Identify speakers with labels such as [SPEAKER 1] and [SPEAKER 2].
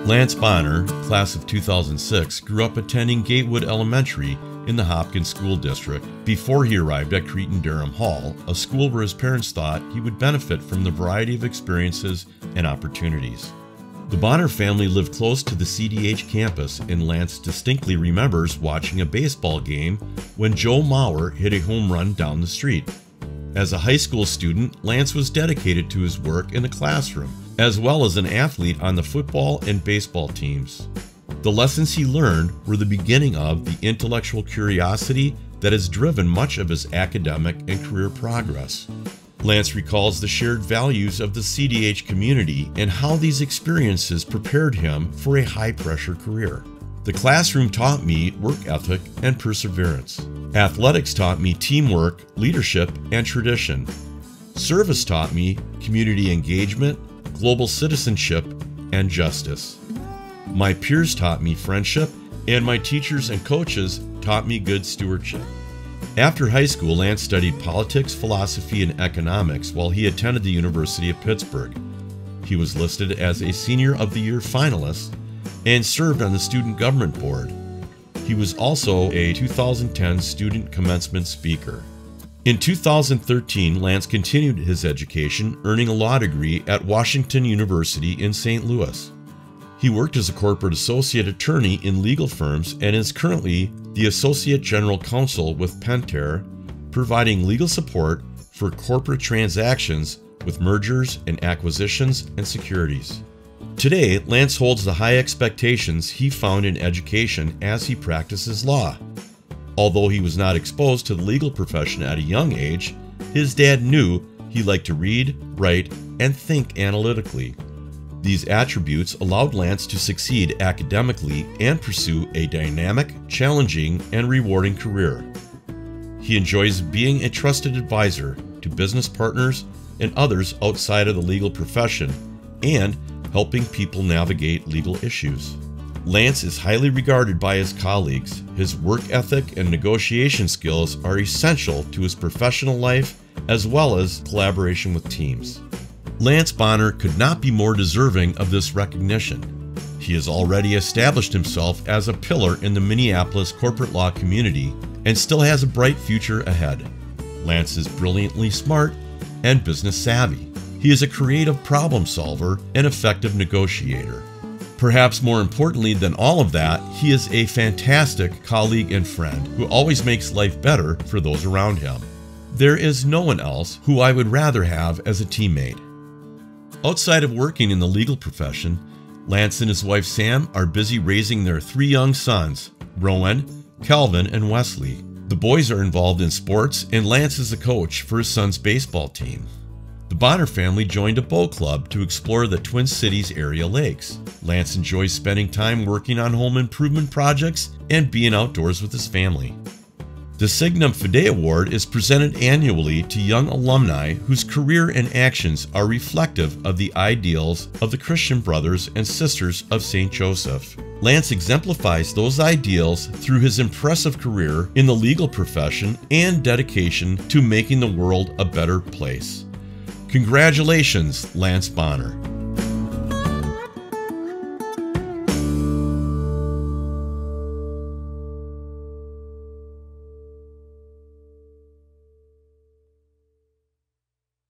[SPEAKER 1] Lance Bonner, class of 2006, grew up attending Gatewood Elementary in the Hopkins School District before he arrived at Cretin-Derham Hall, a school where his parents thought he would benefit from the variety of experiences and opportunities. The Bonner family lived close to the CDH campus, and Lance distinctly remembers watching a baseball game when Joe Mauer hit a home run down the street. As a high school student, Lance was dedicated to his work in the classroom, as well as an athlete on the football and baseball teams. The lessons he learned were the beginning of the intellectual curiosity that has driven much of his academic and career progress. Lance recalls the shared values of the CDH community and how these experiences prepared him for a high-pressure career. The classroom taught me work ethic and perseverance. Athletics taught me teamwork, leadership, and tradition. Service taught me community engagement, global citizenship, and justice. My peers taught me friendship, and my teachers and coaches taught me good stewardship. After high school, Lance studied politics, philosophy, and economics while he attended the University of Pittsburgh. He was listed as a Senior of the Year finalist and served on the Student Government Board. He was also a 2010 Student Commencement Speaker. In 2013, Lance continued his education, earning a law degree at Washington University in St. Louis. He worked as a corporate associate attorney in legal firms and is currently the Associate General Counsel with Pentair, providing legal support for corporate transactions with mergers and acquisitions and securities. Today, Lance holds the high expectations he found in education as he practices law. Although he was not exposed to the legal profession at a young age, his dad knew he liked to read, write, and think analytically. These attributes allowed Lance to succeed academically and pursue a dynamic, challenging, and rewarding career. He enjoys being a trusted advisor to business partners and others outside of the legal profession and helping people navigate legal issues. Lance is highly regarded by his colleagues. His work ethic and negotiation skills are essential to his professional life as well as collaboration with teams. Lance Bonner could not be more deserving of this recognition. He has already established himself as a pillar in the Minneapolis corporate law community and still has a bright future ahead. Lance is brilliantly smart and business savvy. He is a creative problem solver and effective negotiator. Perhaps more importantly than all of that, he is a fantastic colleague and friend who always makes life better for those around him. There is no one else who I would rather have as a teammate. Outside of working in the legal profession, Lance and his wife Sam are busy raising their 3 young sons, Rowan, Calvin, and Wesley. The boys are involved in sports, and Lance is a coach for his son's baseball team. The Bonner family joined a boat club to explore the Twin Cities area lakes. Lance enjoys spending time working on home improvement projects and being outdoors with his family. The Signum Fidei Award is presented annually to young alumni whose career and actions are reflective of the ideals of the Christian Brothers and Sisters of St. Joseph. Lance exemplifies those ideals through his impressive career in the legal profession and dedication to making the world a better place. Congratulations, Lance Bonner.